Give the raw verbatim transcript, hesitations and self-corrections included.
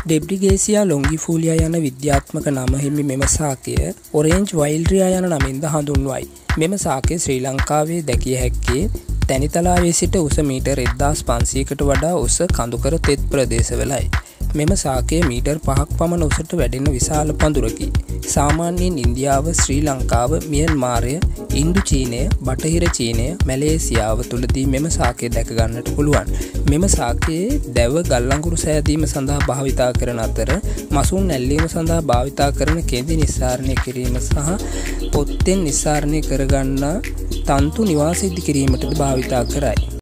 ඩෙබ්රිගේසියා ලොංගිෆූලියා යන විද්‍යාත්මක නම හිමි මෙම ශාකය ඔරේන්ජ් වයිල්ඩ්‍රියා යන නමින්ද හඳුන්වයි. මෙම ශාකය ශ්‍රී ලංකාවේ දැකිය හැක්කේ තැනිතලාවේ සිට උස මීටර් එක්දාස් පන්සීයකට වඩා උස කඳුකර තෙත් ප්‍රදේශවලයි. මෙම ශාකය මීටර් පහක් පමණ උසට වැඩෙන විශාල පඳුරකි. සාමාන්‍යයෙන් ඉන්දියාව, ශ්‍රී ලංකාව, මියන්මාරය, ඉන්දු චීනය, බටහිර චීනය, මැලේසියාව තුලදී මෙම ශාකය දැක ගන්නට පුළුවන්. මෙම ශාකයේ දැව ගල් අඟුරු සෑදීම සඳහා භාවිතා කරන අතර මසුන් ඇල්ලීම සඳහා භාවිතා කරන කෙඳි නිස්සාරණය කිරීම සහ පොත්තෙන් නිස්සාරණය කරගන්නා තන්තු නිවාසිද්ධ කිරීමටද භාවිතා කරයි.